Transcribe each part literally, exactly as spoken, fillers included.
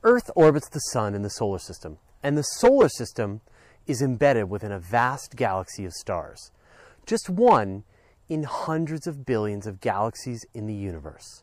Earth orbits the sun in the solar system, and the solar system is embedded within a vast galaxy of stars. Just one in hundreds of billions of galaxies in the universe.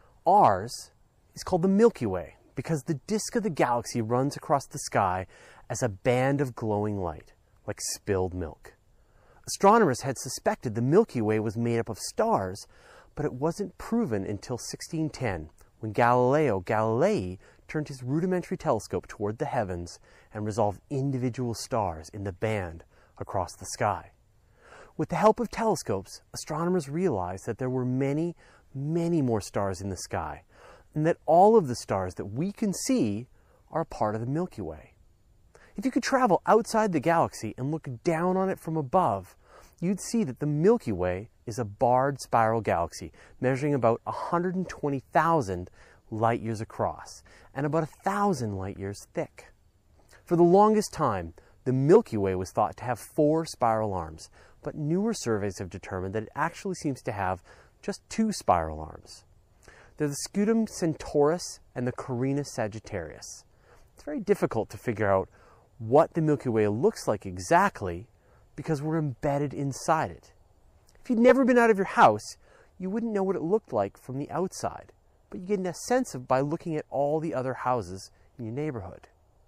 Ours is called the Milky Way because the disk of the galaxy runs across the sky as a band of glowing light, like spilled milk. Astronomers had suspected the Milky Way was made up of stars, but it wasn't proven until sixteen ten, when Galileo Galilei turned his rudimentary telescope toward the heavens and resolved individual stars in the band across the sky. With the help of telescopes, astronomers realized that there were many, many more stars in the sky, and that all of the stars that we can see are a part of the Milky Way. If you could travel outside the galaxy and look down on it from above, you'd see that the Milky Way is a barred spiral galaxy measuring about one hundred twenty thousand light years across and about one thousand light years thick. For the longest time, the Milky Way was thought to have four spiral arms, but newer surveys have determined that it actually seems to have just two spiral arms. They're the Scutum Centaurus and the Carina Sagittarius. It's very difficult to figure out what the Milky Way looks like exactly because we're embedded inside it. If you'd never been out of your house, you wouldn't know what it looked like from the outside, but you get a sense of by looking at all the other houses in your neighborhood.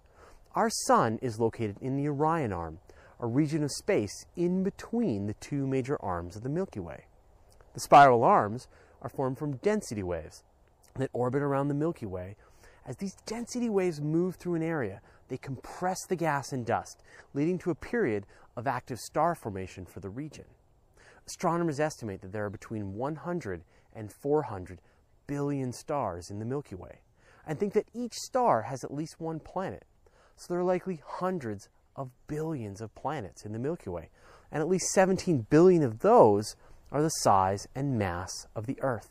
Our sun is located in the Orion Arm, a region of space in between the two major arms of the Milky Way. The spiral arms are formed from density waves that orbit around the Milky Way. As these density waves move through an area, they compress the gas and dust, leading to a period of active star formation for the region. Astronomers estimate that there are between one hundred and four hundred billion stars in the Milky Way, and think that each star has at least one planet. So there are likely hundreds of billions of planets in the Milky Way, and at least seventeen billion of those are the size and mass of the Earth.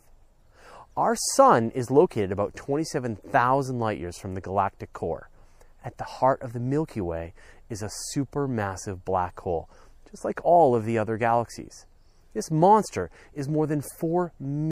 Our sun is located about twenty-seven thousand light years from the galactic core. At the heart of the Milky Way is a supermassive black hole, just like all of the other galaxies. This monster is more than four